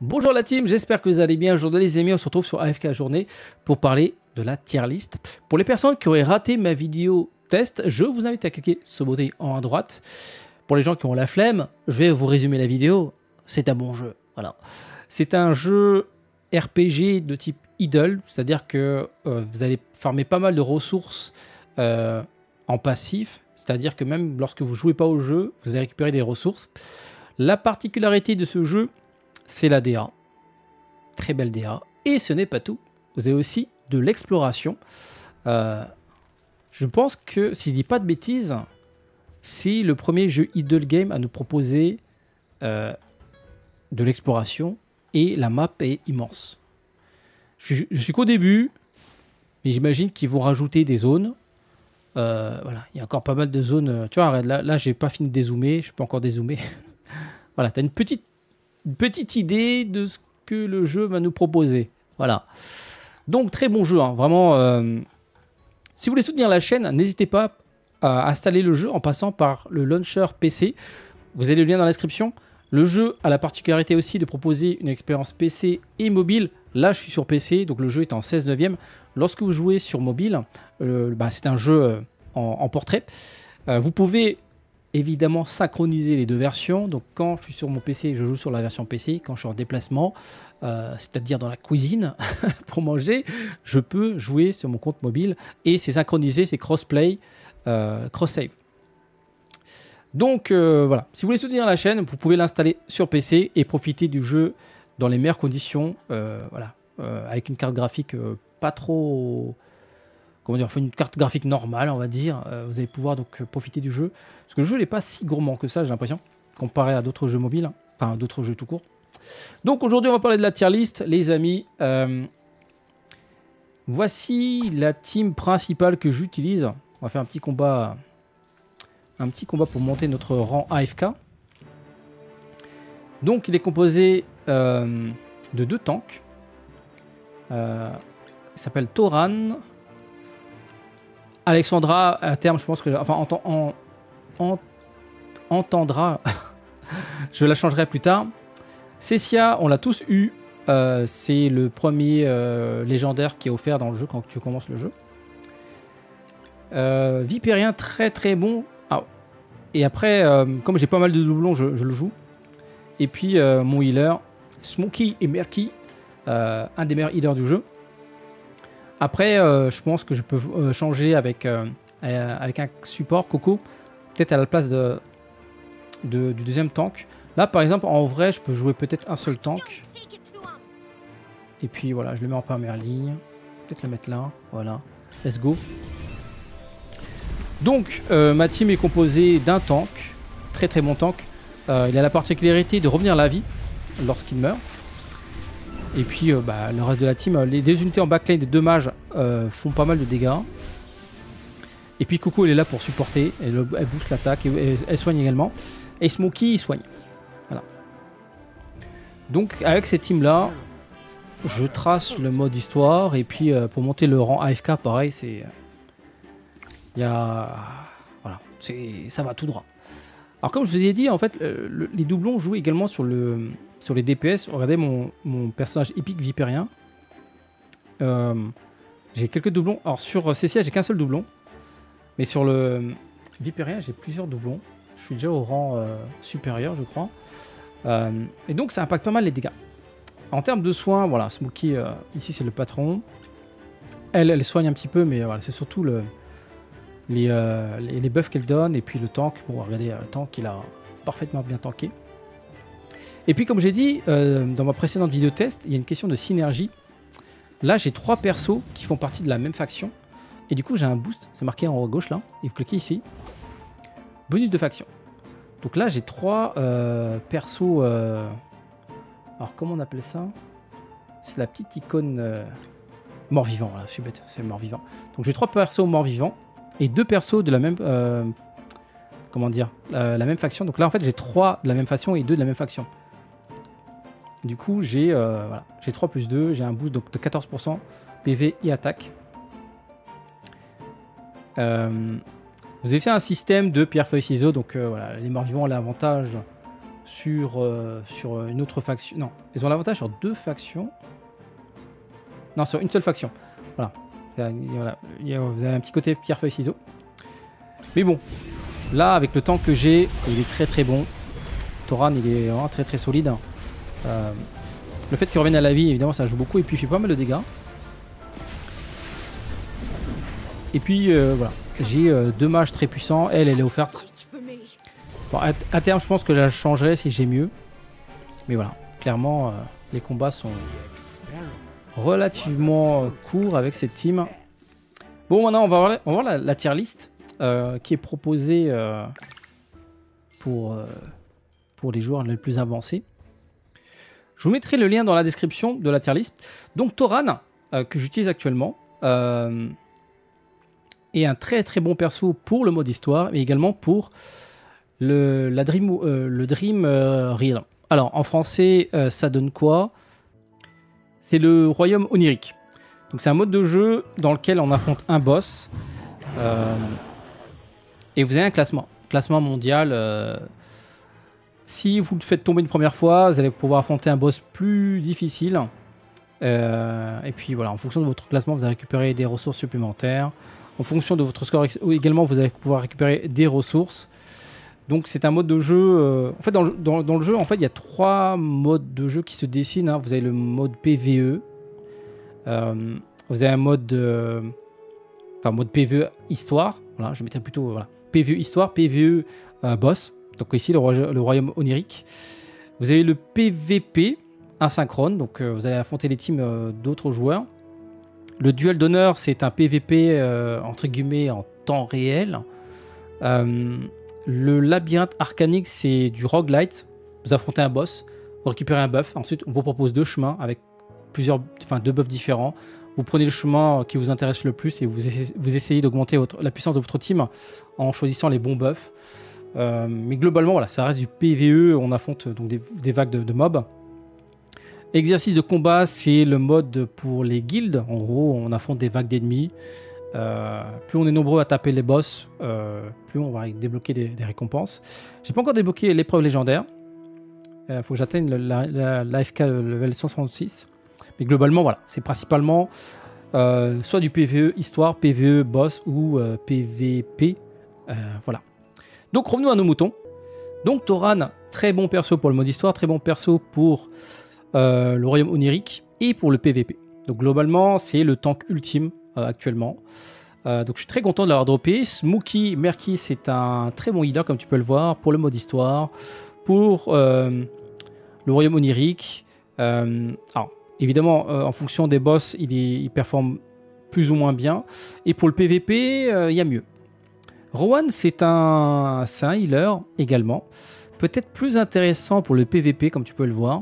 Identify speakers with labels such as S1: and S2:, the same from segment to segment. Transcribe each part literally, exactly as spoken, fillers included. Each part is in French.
S1: Bonjour la team, j'espère que vous allez bien. Aujourd'hui les amis, on se retrouve sur A F K Journée pour parler de la tier list. Pour les personnes qui auraient raté ma vidéo test, je vous invite à cliquer sur le bouton en haut à droite. Pour les gens qui ont la flemme, je vais vous résumer la vidéo. C'est un bon jeu, voilà. C'est un jeu R P G de type idle, c'est-à-dire que euh, vous allez farmer pas mal de ressources euh, en passif, c'est-à-dire que même lorsque vous ne jouez pas au jeu, vous allez récupérer des ressources. La particularité de ce jeu, c'est la D A. Très belle D A. Et ce n'est pas tout. Vous avez aussi de l'exploration. Euh, je pense que, si je ne dis pas de bêtises, c'est le premier jeu idle game à nous proposer euh, de l'exploration. Et la map est immense. Je, je suis qu'au début, mais j'imagine qu'ils vont rajouter des zones. Euh, voilà, il y a encore pas mal de zones. Tu vois, là, là j'ai pas fini de dézoomer. Je peux encore dézoomer. Voilà, tu as une petite, une petite idée de ce que le jeu va nous proposer. Voilà. Donc, très bon jeu. Hein. Vraiment, euh, si vous voulez soutenir la chaîne, n'hésitez pas à installer le jeu en passant par le launcher P C. Vous avez le lien dans la description. Le jeu a la particularité aussi de proposer une expérience P C et mobile. Là, je suis sur P C, donc le jeu est en seize neuvième. Lorsque vous jouez sur mobile, euh, bah, c'est un jeu en, en portrait. Euh, vous pouvez évidemment synchroniser les deux versions. Donc quand je suis sur mon P C, je joue sur la version P C. Quand je suis en déplacement, euh, c'est-à-dire dans la cuisine pour manger, je peux jouer sur mon compte mobile. Et c'est synchronisé, c'est crossplay, euh, cross-save. Donc euh, voilà, si vous voulez soutenir la chaîne, vous pouvez l'installer sur P C et profiter du jeu dans les meilleures conditions. Euh, voilà, euh, avec une carte graphique euh, pas trop... Comment dire, enfin une carte graphique normale, on va dire. Euh, vous allez pouvoir donc profiter du jeu. Parce que le jeu n'est pas si gourmand que ça, j'ai l'impression, comparé à d'autres jeux mobiles, hein. Enfin d'autres jeux tout court. Donc aujourd'hui, on va parler de la tier list, les amis. Euh, voici la team principale que j'utilise. On va faire un petit combat, un petit combat pour monter notre rang A F K. Donc il est composé euh, de deux tanks. Euh, il s'appelle Toran. Alexandra, à terme, je pense que... Enfin, en, en, en, entendra. Je la changerai plus tard. Cessia, on l'a tous eu. Euh, c'est le premier euh, légendaire qui est offert dans le jeu quand tu commences le jeu. Euh, Vipérien, très très bon. Ah. Et après, euh, comme j'ai pas mal de doublons, je, je le joue. Et puis, euh, mon healer, Smokey et Merky, euh, un des meilleurs healers du jeu. Après, euh, je pense que je peux euh, changer avec, euh, avec un support, Coco, peut-être à la place de, de, du deuxième tank. Là, par exemple, en vrai, je peux jouer peut-être un seul tank. Et puis voilà, je le mets en première ligne. Peut-être le mettre là. Voilà. Let's go. Donc, euh, ma team est composée d'un tank. Très très bon tank. Euh, il a la particularité de revenir à la vie lorsqu'il meurt. Et puis euh, bah, le reste de la team, les, les unités en backline des deux mages euh, font pas mal de dégâts. Et puis Coco elle est là pour supporter, elle, elle booste l'attaque, et elle, elle soigne également. Et Smokey il soigne. Voilà. Donc avec cette team là, je trace le mode histoire. Et puis euh, pour monter le rang A F K, pareil, c'est... Il y a... Voilà, ça va tout droit. Alors comme je vous ai dit, en fait, le, le, les doublons jouent également sur le... Sur les D P S, regardez mon, mon personnage épique Vipérien. Euh, j'ai quelques doublons. Alors sur C C A, j'ai qu'un seul doublon. Mais sur le Vipérien, j'ai plusieurs doublons. Je suis déjà au rang euh, supérieur, je crois. Euh, et donc, ça impacte pas mal les dégâts. En termes de soins, voilà, Smokey, euh, ici, c'est le patron. Elle, elle soigne un petit peu, mais voilà, c'est surtout le, les, euh, les, les buffs qu'elle donne. Et puis le tank. Bon, regardez, le tank, il a parfaitement bien tanké. Et puis comme j'ai dit euh, dans ma précédente vidéo test, il y a une question de synergie. Là j'ai trois persos qui font partie de la même faction. Et du coup j'ai un boost, c'est marqué en haut à gauche là. Et vous cliquez ici. Bonus de faction. Donc là j'ai trois euh, persos... Euh... Alors comment on appelle ça? C'est la petite icône euh... mort-vivant. Là, je suis bête, c'est mort-vivant. Donc j'ai trois persos mort-vivant. Et deux persos de la même... Euh... Comment dire la, la même faction. Donc là en fait j'ai trois de la même faction et deux de la même faction. Du coup, j'ai euh, voilà, j'ai trois plus deux, j'ai un boost donc, de quatorze pour cent P V et attaque. Euh, vous avez fait un système de pierre, feuille, ciseaux. Donc euh, voilà, les morts-vivants ont l'avantage sur, euh, sur une autre faction. Non, ils ont l'avantage sur deux factions. Non, sur une seule faction. Voilà. Voilà. Il y a, vous avez un petit côté pierre, feuille, ciseaux. Mais bon, là, avec le temps que j'ai, il est très très bon. Tauran, il est vraiment très très solide. Euh, le fait qu'il revienne à la vie, évidemment, ça joue beaucoup. Et puis, il fait pas mal de dégâts. Et puis, euh, voilà. J'ai euh, deux mages très puissants. Elle, elle est offerte. Bon, à, à terme, je pense que je la changerai si j'ai mieux. Mais voilà. Clairement, euh, les combats sont relativement courts avec cette team. Bon, maintenant, on va voir, on va voir la, la tier list euh, qui est proposée euh, pour, euh, pour les joueurs les plus avancés. Je vous mettrai le lien dans la description de la tier list. Donc, Tauran, euh, que j'utilise actuellement, euh, est un très très bon perso pour le mode histoire, mais également pour le, la Dream, euh, le Dream euh, Reel. Alors, en français, euh, ça donne quoi? C'est le royaume onirique. Donc, c'est un mode de jeu dans lequel on affronte un boss. Euh, et vous avez un classement. Classement mondial. Euh, si vous le faites tomber une première fois, vous allez pouvoir affronter un boss plus difficile. Euh, et puis, voilà, en fonction de votre classement, vous allez récupérer des ressources supplémentaires. En fonction de votre score également, vous allez pouvoir récupérer des ressources. Donc c'est un mode de jeu... Euh, en fait, dans le, dans, dans le jeu, en fait, il y a trois modes de jeu qui se dessinent. Hein. Vous avez le mode P V E. Euh, vous avez un mode... Euh, enfin, mode P V E histoire. Voilà, je mettrais plutôt... Voilà, P V E histoire, P V E euh, boss. Donc ici, le, roi, le royaume onirique. Vous avez le P V P asynchrone. Donc euh, vous allez affronter les teams euh, d'autres joueurs. Le duel d'honneur, c'est un P V P euh, entre guillemets en temps réel. Euh, le labyrinthe arcanique, c'est du roguelite. Vous affrontez un boss, vous récupérez un buff. Ensuite, on vous propose deux chemins avec plusieurs, enfin deux buffs différents. Vous prenez le chemin qui vous intéresse le plus et vous essayez, vous essayez d'augmenter la puissance de votre team en choisissant les bons buffs. Euh, mais globalement, voilà, ça reste du P V E. On affronte donc des, des vagues de, de mobs. Exercice de combat, c'est le mode pour les guildes. En gros, on affronte des vagues d'ennemis. Euh, plus on est nombreux à taper les boss, euh, plus on va débloquer des, des récompenses. J'ai pas encore débloqué l'épreuve légendaire. Il euh, faut que j'atteigne l'A F K level cent soixante-six. Mais globalement, voilà, c'est principalement euh, soit du P V E histoire, P V E boss ou euh, P V P. Euh, voilà. Donc revenons à nos moutons. Donc Tauran, très bon perso pour le mode histoire, très bon perso pour Euh, le royaume onirique et pour le P V P. Donc globalement, c'est le tank ultime euh, actuellement. Euh, donc je suis très content de l'avoir droppé. Smokey Merky, c'est un très bon healer, comme tu peux le voir, pour le mode histoire, pour euh, le royaume onirique. Euh, alors, évidemment, euh, en fonction des boss, il, est, il performe plus ou moins bien. Et pour le P V P, il euh, y a mieux. Rowan, c'est un, c'est un healer également. Peut-être plus intéressant pour le P V P, comme tu peux le voir.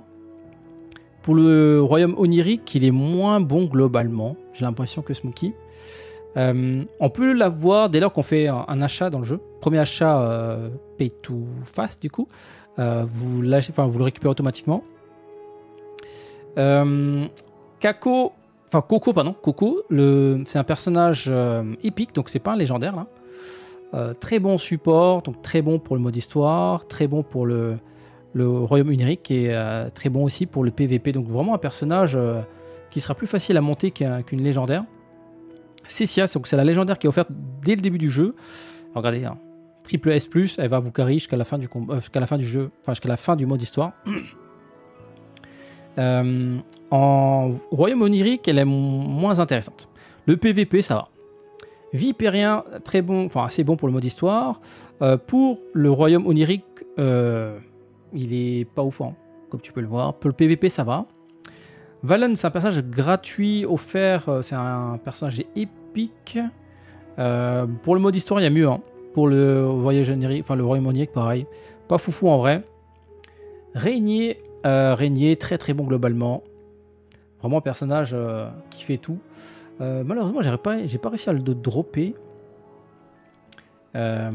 S1: Pour le royaume onirique, il est moins bon globalement. J'ai l'impression que Smokey. Euh, on peut l'avoir dès lors qu'on fait un, un achat dans le jeu. Premier achat euh, pay to fast du coup. Euh, vous, l'achetez, enfin, vous le récupérez automatiquement. Euh, Kako, enfin Coco, pardon. Coco, c'est un personnage euh, épique, donc c'est pas un légendaire là. Euh, très bon support, donc très bon pour le mode histoire, très bon pour le... le royaume onirique est euh, très bon aussi pour le P V P. Donc vraiment un personnage euh, qui sera plus facile à monter qu'un, qu'une légendaire. Cessia, donc c'est la légendaire qui est offerte dès le début du jeu. Alors, regardez, hein, triple S plus, elle va vous carry jusqu'à la fin du euh, jusqu'à la fin du jeu, enfin jusqu'à la fin du mode histoire. euh, en royaume onirique, elle est moins intéressante. Le P V P, ça va. Vipérien, très bon, enfin assez bon pour le mode histoire. Euh, pour le royaume onirique, euh, il est pas ouf, hein, comme tu peux le voir. Pour le P V P, ça va. Valen, c'est un personnage gratuit, offert. C'est un personnage épique. Euh, pour le mode histoire, il y a mieux. Hein. Pour le voyage onirique, enfin le royaume onirique, pareil. Pas foufou en vrai. Régnier, euh, Régnier, très très bon globalement. Vraiment un personnage euh, qui fait tout. Euh, malheureusement, j'ai pas, j'ai pas réussi à le dropper. Euh,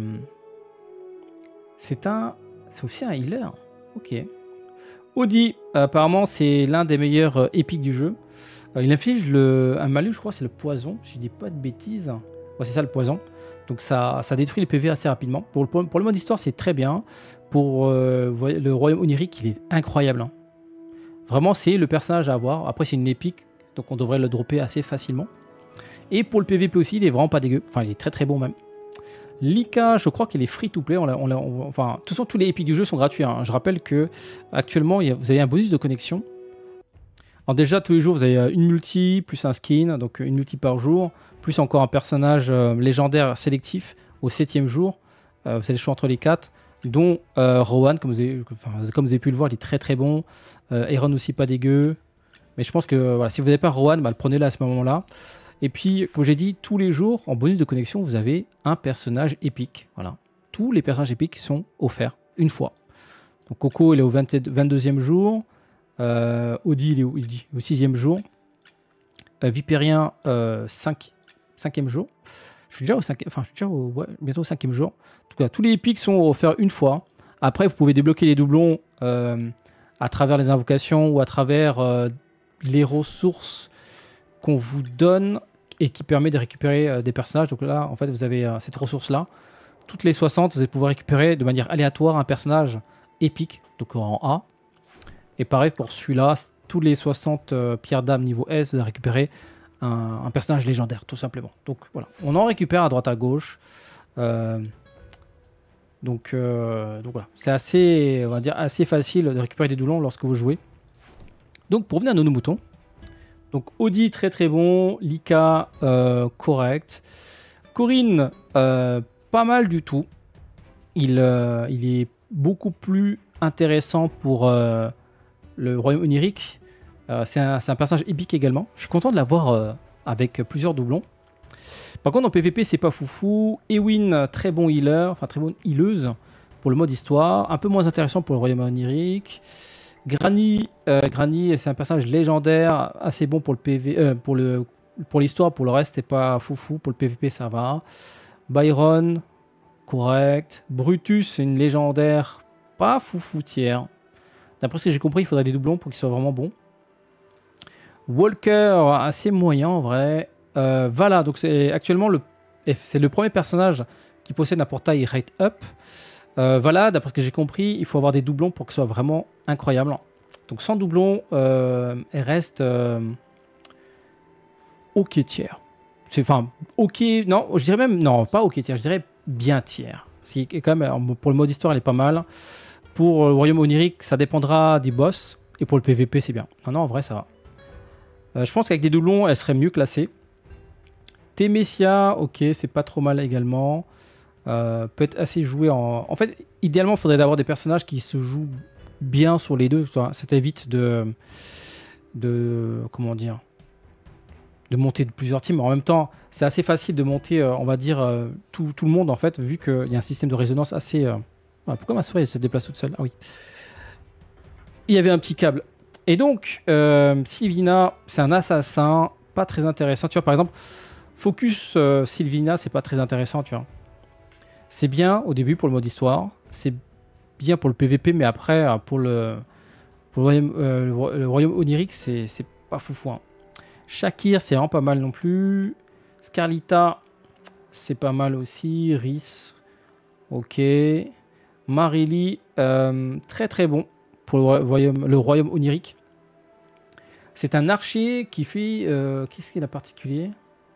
S1: c'est un, c'est aussi un healer. Ok. Audi, euh, apparemment, c'est l'un des meilleurs euh, épiques du jeu. Euh, il inflige le, un malus, je crois, c'est le poison. Si je dis pas de bêtises. Ouais, c'est ça le poison. Donc ça, ça détruit les P V assez rapidement. Pour le, pour le mode histoire, c'est très bien. Pour euh, le royaume onirique, il est incroyable. Hein. Vraiment, c'est le personnage à avoir. Après, c'est une épique, donc on devrait le dropper assez facilement. Et pour le P V P aussi, il est vraiment pas dégueu. Enfin, il est très très bon même. Lika, je crois qu'il est free to play. On l'a, on l'a, on, enfin, de toute façon, tous les épiques du jeu sont gratuits. Hein. Je rappelle que actuellement, il y a, vous avez un bonus de connexion. Alors déjà, tous les jours, vous avez une multi, plus un skin, donc une multi par jour, plus encore un personnage euh, légendaire sélectif au septième jour. Euh, vous avez le choix entre les quatre, dont euh, Rohan, comme vous, avez, enfin, comme vous avez pu le voir, il est très très bon. Euh, Aaron aussi pas dégueu. Mais je pense que voilà, si vous n'avez pas Rohan, bah, prenez-le à ce moment-là. Et puis, comme j'ai dit, tous les jours, en bonus de connexion, vous avez un personnage épique. Voilà. Tous les personnages épiques sont offerts une fois. Donc Coco, il est au vingt-deuxième jour. Euh, Audi, il est au, il dit, au sixième jour. Euh, Vipérien, euh, cinq, cinquième jour. Je suis déjà au cinquième, enfin, je suis déjà au, ouais, bientôt au cinquième jour. En tout cas, tous les épiques sont offerts une fois. Après, vous pouvez débloquer les doublons euh, à travers les invocations ou à travers euh, les ressources qu'on vous donne et qui permet de récupérer euh, des personnages. Donc là, en fait, vous avez euh, cette ressource-là. Toutes les soixante, vous allez pouvoir récupérer de manière aléatoire un personnage épique, donc en A. Et pareil pour celui-là, tous les soixante euh, pierres d'âme niveau S, vous allez récupérer un, un personnage légendaire, tout simplement. Donc voilà, on en récupère à droite à gauche. Euh, donc, euh, donc voilà, c'est assez, on va dire, assez facile de récupérer des doublons lorsque vous jouez. Donc pour revenir à nos moutons, donc Audi très très bon, Lika euh, correct, Corinne euh, pas mal du tout. Il, euh, il est beaucoup plus intéressant pour euh, le royaume onirique. Euh, c'est un, un personnage épique également. Je suis content de l'avoir euh, avec plusieurs doublons. Par contre en P V P c'est pas foufou. Ewin très bon healer, enfin très bonne healeuse pour le mode histoire. Un peu moins intéressant pour le royaume onirique. Granny, euh, Granny c'est un personnage légendaire, assez bon pour le P V, euh, pour le pour l'histoire. Pour le reste c'est pas foufou. Pour le P V P ça va. Byron correct. Brutus c'est une légendaire pas foufoutière. D'après ce que j'ai compris, il faudrait des doublons pour qu'ils soient vraiment bons. Walker, assez moyen en vrai. Euh, Vala, donc c'est actuellement le, c'est le premier personnage qui possède un portail rate up. Euh, Vala, d'après ce que j'ai compris, il faut avoir des doublons pour que ce soit vraiment incroyable. Donc sans doublons, euh, elle reste euh, ok tiers. Enfin, ok, non, je dirais même, non, pas ok tiers, je dirais bien tiers. Si, quand même, pour le mode histoire, elle est pas mal. Pour le royaume onirique, ça dépendra des boss. Et pour le P V P, c'est bien. Non, non, en vrai, ça va. Euh, je pense qu'avec des doublons, elle serait mieux classée. Temesia, ok, c'est pas trop mal également. Euh, peut être assez joué en... En fait, idéalement, il faudrait avoir des personnages qui se jouent bien sur les deux. Ça t'évite de... de... Comment dire, de monter de plusieurs teams. En même temps, c'est assez facile de monter, euh, on va dire, euh, tout, tout le monde, en fait, vu qu'il y a un système de résonance assez... Euh... Ah, pourquoi ma souris elle se déplace toute seule? Ah oui. Il y avait un petit câble. Et donc, euh, Sylvina, c'est un assassin, pas très intéressant. Tu vois, par exemple, Focus euh, Sylvina, c'est pas très intéressant, tu vois. C'est bien au début pour le mode histoire. C'est bien pour le P V P, mais après, pour le, pour le, royaume, euh, le, le royaume onirique, c'est pas foufou. Hein. Shakir, c'est vraiment pas mal non plus. Scarlita, c'est pas mal aussi. Rhys, ok. Marily, euh, très très bon pour le royaume, le royaume onirique. C'est un archer qui fait... Euh, Qu'est-ce qu'il a de particulier?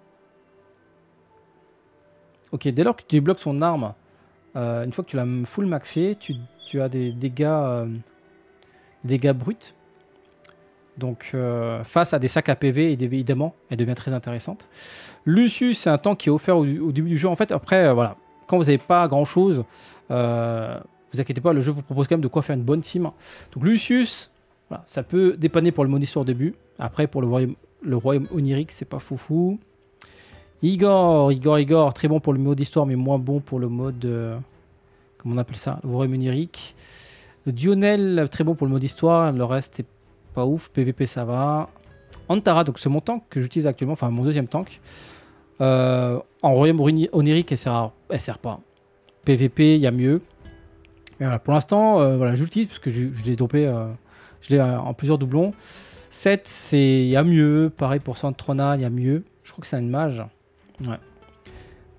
S1: Ok, dès lors que tu débloques son arme, euh, une fois que tu l'as full maxé, tu, tu as des dégâts, euh, dégâts bruts. Donc euh, face à des sacs à P V, évidemment, elle devient très intéressante. Lucius, c'est un tank qui est offert au, au début du jeu. En fait, après, euh, voilà, quand vous n'avez pas grand-chose, euh, vous inquiétez pas, le jeu vous propose quand même de quoi faire une bonne team. Donc Lucius, voilà, ça peut dépanner pour le mode histoire au début. Après, pour le royaume, le royaume onirique, c'est pas foufou. Igor, Igor, Igor, très bon pour le mode histoire, mais moins bon pour le mode... Euh, comment on appelle ça? Le royaume onirique. Le Dionel, très bon pour le mode histoire. Le reste, c'est pas ouf. P V P, ça va. Antara, donc c'est mon tank que j'utilise actuellement, enfin mon deuxième tank. Euh, en royaume onirique, elle sert, elle sert pas. P V P, il y a mieux. Mais voilà, pour l'instant, euh, voilà, j'utilise parce que je, je l'ai dopé, euh, je l'ai euh, en plusieurs doublons. sept, c'est il y a mieux. Pareil pour Santrona, il y a mieux. Je crois que c'est une mage. Ouais.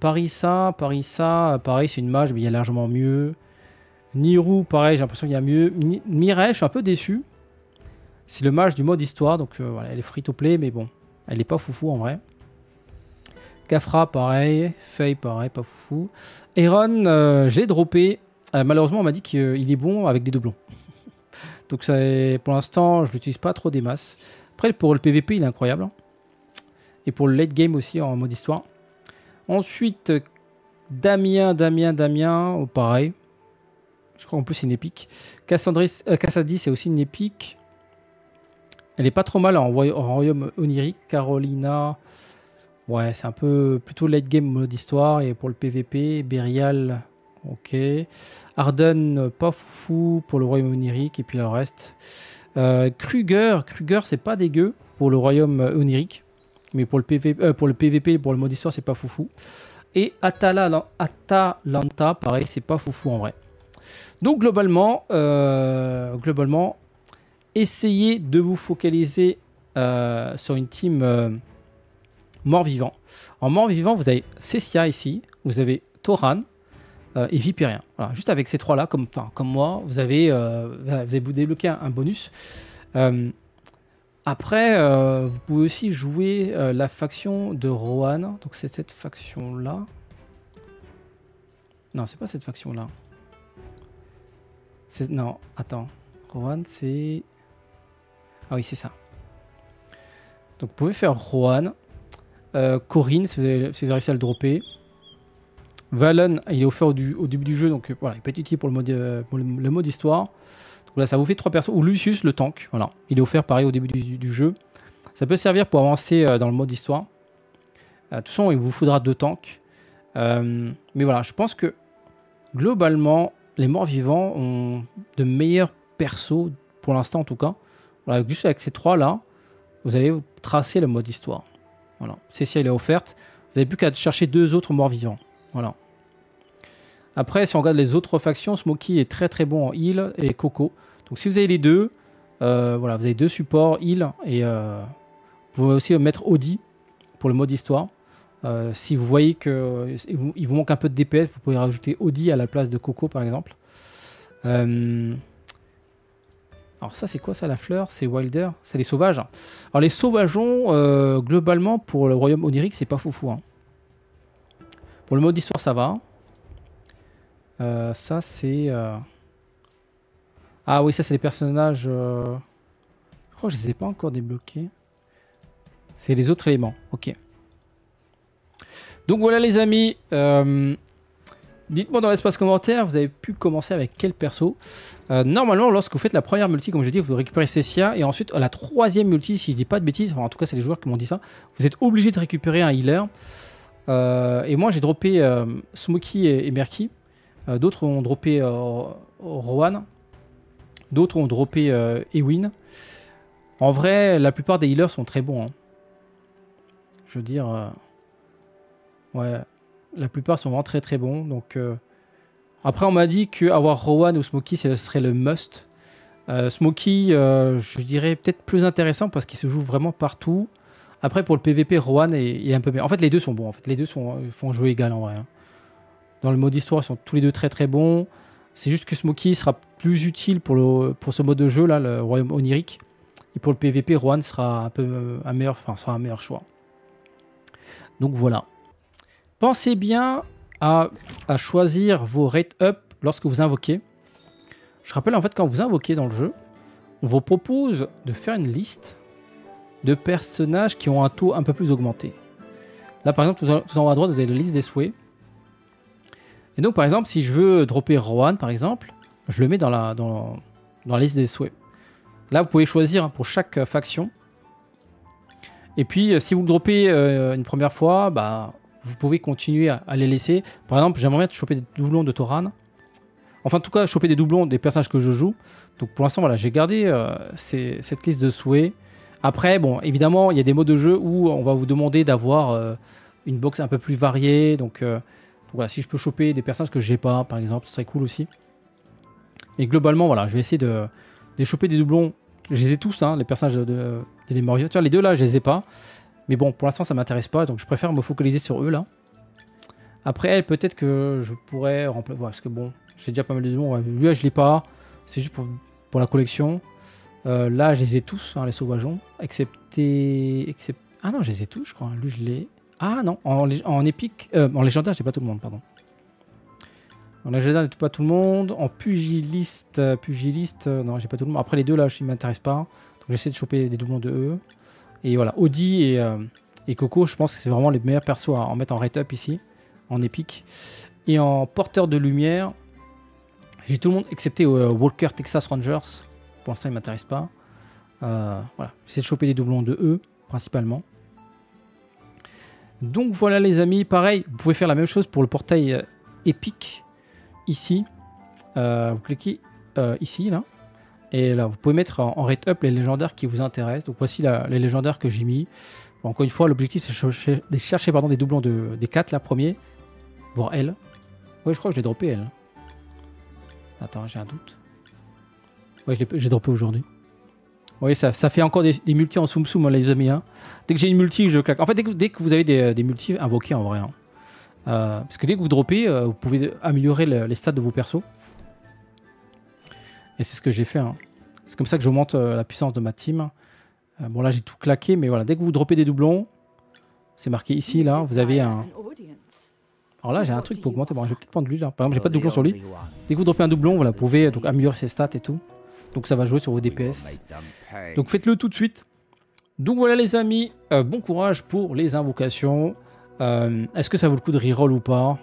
S1: Parissa, Parissa, pareil, c'est une mage, mais il y a largement mieux. Nirou, pareil, j'ai l'impression qu'il y a mieux. Mi Mireille, je suis un peu déçu. C'est le mage du mode histoire, donc euh, voilà, elle est free to play, mais bon, elle est pas foufou en vrai. Kafra, pareil. Faye, pareil, pas foufou. Aaron, euh, je l'ai droppé. Euh, malheureusement, on m'a dit qu'il est bon avec des doublons. Donc ça, pour l'instant, je l'utilise pas trop des masses. Après, pour le P V P, il est incroyable. Et pour le late game aussi, en mode histoire. Ensuite, Damien, Damien, Damien, oh, pareil. Je crois en plus c'est une épique. Cassandris, euh, Cassadi, c'est aussi une épique. Elle est pas trop mal en, en royaume onirique. Carolina, ouais, c'est un peu plutôt late game mode histoire. Et pour le P V P, Berial, ok. Arden, pas fou pour le royaume onirique. Et puis le reste. Euh, Kruger, Kruger, c'est pas dégueu pour le royaume onirique. Mais pour le, P V P, euh, pour le P V P, pour le mode histoire, c'est pas foufou. Et Atala, Atalanta, pareil, c'est pas foufou en vrai. Donc globalement, euh, globalement, essayez de vous focaliser euh, sur une team euh, mort-vivant. En mort-vivant, vous avez Cessia ici, vous avez Toran euh, et Vipérien. Voilà, juste avec ces trois-là, comme, enfin, comme moi, vous avez, euh, vous avez débloqué un, un bonus. Euh, après, euh, vous pouvez aussi jouer euh, la faction de Rohan. Donc c'est cette faction-là. Non, c'est pas cette faction-là. Non, attends. Rohan, c'est... Ah oui, c'est ça. Donc vous pouvez faire Rohan. Euh, Corinne, si vous avez réussi à le dropper. Valen, il est offert au, du, au début du jeu, donc euh, voilà, il peut être utile pour le mode, euh, pour le, le mode histoire. Donc là, ça vous fait trois persos. Ou Lucius, le tank. Voilà, il est offert pareil au début du, du jeu. Ça peut servir pour avancer euh, dans le mode histoire. Euh, de toute façon, il vous faudra deux tanks. Euh, mais voilà, je pense que globalement, les morts-vivants ont de meilleurs persos, pour l'instant en tout cas. Voilà, juste avec ces trois-là, vous allez tracer le mode histoire. Voilà, Cessia, elle est offerte. Vous n'avez plus qu'à chercher deux autres morts-vivants. Voilà. Après, si on regarde les autres factions, Smokey est très très bon en heal et Coco. Donc si vous avez les deux, euh, voilà, vous avez deux supports, heal et euh, vous pouvez aussi mettre Audi pour le mode histoire. Euh, si vous voyez qu'il euh, vous, vous manque un peu de D P S, vous pouvez rajouter Audi à la place de Coco par exemple. Euh, alors ça c'est quoi ça, la fleur? C'est Wilder, c'est les sauvages. Alors les sauvageons, euh, globalement pour le royaume onirique, c'est pas foufou. Hein. Pour le mode histoire ça va. Euh, ça c'est... Euh... Ah oui, ça c'est les personnages... Euh... Je crois que je les ai pas encore débloqués. C'est les autres éléments, ok. Donc voilà les amis, euh, dites-moi dans l'espace commentaire, vous avez pu commencer avec quel perso. euh, Normalement, lorsque vous faites la première multi, comme je l'ai dit, vous récupérez Cessia. Et ensuite, la troisième multi, si je dis pas de bêtises, enfin en tout cas c'est les joueurs qui m'ont dit ça, vous êtes obligé de récupérer un healer. euh, Et moi j'ai droppé euh, Smokey et, et Merky. euh, D'autres ont droppé euh, Rohan. D'autres ont droppé euh, Ewin. En vrai, la plupart des healers sont très bons. Hein. Je veux dire... Euh... Ouais, la plupart sont vraiment très très bons. Donc, euh... après, on m'a dit qu'avoir Rohan ou Smokey, ce serait le must. Euh, Smokey, euh, je dirais peut-être plus intéressant parce qu'il se joue vraiment partout. Après, pour le P V P, Rohan est, est un peu meilleur. En fait, les deux sont bons. En fait, les deux sont, font jeu égal en vrai. Hein. Dans le mode histoire, ils sont tous les deux très très bons. C'est juste que Smokey sera plus utile pour, le, pour ce mode de jeu là, le royaume onirique. Et pour le P V P, Rohan sera un peu un meilleur, enfin, sera un meilleur choix. Donc voilà. Pensez bien à, à choisir vos rate up lorsque vous invoquez. Je rappelle en fait quand vous invoquez dans le jeu, on vous propose de faire une liste de personnages qui ont un taux un peu plus augmenté. Là par exemple, tout en haut à droite, vous avez la liste des souhaits. Et donc par exemple, si je veux dropper Rohan par exemple, je le mets dans la, dans, dans la liste des souhaits. Là vous pouvez choisir pour chaque faction. Et puis si vous le droppez euh, une première fois, bah... vous pouvez continuer à, à les laisser. Par exemple, j'aimerais bien choper des doublons de Toran. Enfin, en tout cas, choper des doublons des personnages que je joue. Donc, pour l'instant, voilà, j'ai gardé euh, ces, cette liste de souhaits. Après, bon, évidemment, il y a des modes de jeu où on va vous demander d'avoir euh, une box un peu plus variée. Donc, euh, donc, voilà, si je peux choper des personnages que j'ai pas, par exemple, ce serait cool aussi. Et globalement, voilà, je vais essayer de, de choper des doublons. Je les ai tous, hein, les personnages de, de, de les Moria. Tu vois, les deux là, je les ai pas. Mais bon, pour l'instant, ça m'intéresse pas, donc je préfère me focaliser sur eux là. Après elle, peut-être que je pourrais remplacer... Ouais, parce que bon, j'ai déjà pas mal de démons. Ouais. Lui, là, je l'ai pas. C'est juste pour, pour la collection. Euh, là, je les ai tous, hein, les sauvageons. Excepté... Except... Ah non, je les ai tous, je crois. Lui, je l'ai... Ah non, en, en épique... Euh, en légendaire, j'ai pas tout le monde, pardon. En légendaire, j'ai pas tout le monde. En pugiliste... Euh, pugiliste... Euh, non, j'ai pas tout le monde. Après, les deux, là, je ne m'intéresse pas. Donc, j'essaie de choper des doublons de eux. Et voilà, Audi et, euh, et Coco, je pense que c'est vraiment les meilleurs persos à en mettre en rate up ici. En épique. Et en porteur de lumière, j'ai tout le monde excepté euh, Walker Texas Rangers. Pour l'instant, il ne m'intéresse pas. Euh, voilà, j'essaie de choper des doublons de eux, principalement. Donc voilà les amis, pareil, vous pouvez faire la même chose pour le portail euh, épique. Ici, euh, vous cliquez euh, ici, là. Et là, vous pouvez mettre en, en rate up les légendaires qui vous intéressent. Donc voici la, les légendaires que j'ai mis. Bon, encore une fois, l'objectif c'est de chercher, de chercher pardon, des doublons de, des quatre, là, premier. Voir elle. Ouais, je crois que je l'ai droppé, elle. Attends, j'ai un doute. Ouais, je l'ai droppé aujourd'hui. Vous voyez, ça, ça fait encore des, des multis en soum soum, hein, les amis. Hein. Dès que j'ai une multi, je claque. En fait, dès que, dès que vous avez des, des multis, invoquez en vrai. Hein. Euh, parce que dès que vous droppez, euh, vous pouvez améliorer le, les stats de vos persos. Et c'est ce que j'ai fait. Hein. C'est comme ça que j'augmente euh, la puissance de ma team. Euh, bon, là, j'ai tout claqué, mais voilà. Dès que vous droppez des doublons, c'est marqué ici, là, vous avez un... Alors là, j'ai un truc pour augmenter. Bon, je vais peut-être prendre lui là. Par exemple, j'ai pas de doublon sur lui. Dès que vous droppez un doublon, voilà, vous pouvez donc améliorer ses stats et tout. Donc ça va jouer sur vos D P S. Donc faites-le tout de suite. Donc voilà les amis, euh, bon courage pour les invocations. Euh, Est-ce que ça vaut le coup de reroll ou pas?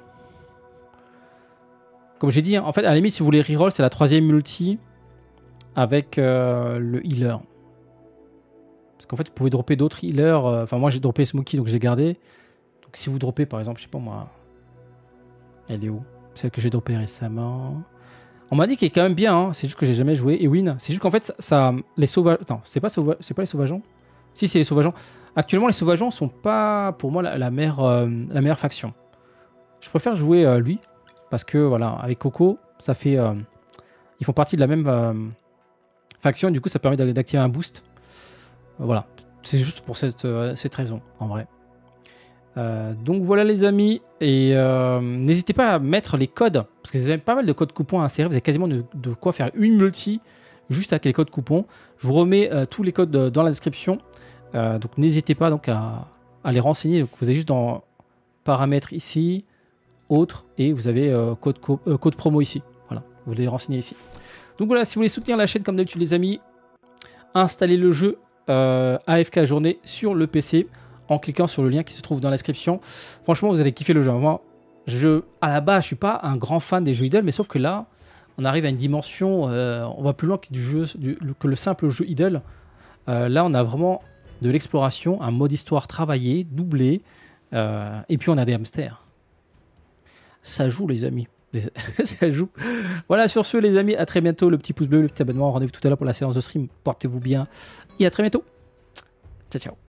S1: Comme j'ai dit, hein, en fait, à la limite, si vous voulez reroll, c'est la troisième multi avec euh, le healer. Parce qu'en fait, vous pouvez dropper d'autres healers. Euh, enfin, moi, j'ai droppé Smokey, donc j'ai gardé. Donc si vous droppez, par exemple, je sais pas moi... Elle est où? Celle que j'ai droppée récemment. On m'a dit qu'elle est quand même bien, hein. C'est juste que j'ai jamais joué. Ewin, c'est juste qu'en fait, ça, les sauvages. Non, c'est pas, sauva... pas les sauvageons. Si, c'est les sauvageons. Actuellement, les sauvageons sont pas, pour moi, la, la, meilleure, euh, la meilleure faction. Je préfère jouer euh, lui. Parce que, voilà, avec Coco, ça fait. Euh, ils font partie de la même euh, faction. Et du coup, ça permet d'activer un boost. Euh, voilà. C'est juste pour cette, euh, cette raison, en vrai. Euh, donc voilà les amis, et euh, n'hésitez pas à mettre les codes, parce que vous avez pas mal de codes coupons à insérer, vous avez quasiment de, de quoi faire une multi juste avec les codes coupons. Je vous remets euh, tous les codes dans la description, euh, donc n'hésitez pas donc à, à les renseigner. Donc, vous avez juste dans paramètres ici, autres, et vous avez euh, code, co euh, code promo ici. Voilà, vous les renseignez ici. Donc voilà, si vous voulez soutenir la chaîne comme d'habitude les amis, installez le jeu euh, A F K journée sur le P C. En cliquant sur le lien qui se trouve dans la description. Franchement, vous allez kiffer le jeu. Moi, je, à la base, je suis pas un grand fan des jeux idle, mais sauf que là, on arrive à une dimension, euh, on va plus loin que, du jeu, du, que le simple jeu idle. Euh, là, on a vraiment de l'exploration, un mode histoire travaillé, doublé, euh, et puis on a des hamsters. Ça joue, les amis. Ça joue. Voilà, sur ce, les amis, à très bientôt. Le petit pouce bleu, le petit abonnement. Rendez-vous tout à l'heure pour la séance de stream. Portez-vous bien et à très bientôt. Ciao, ciao.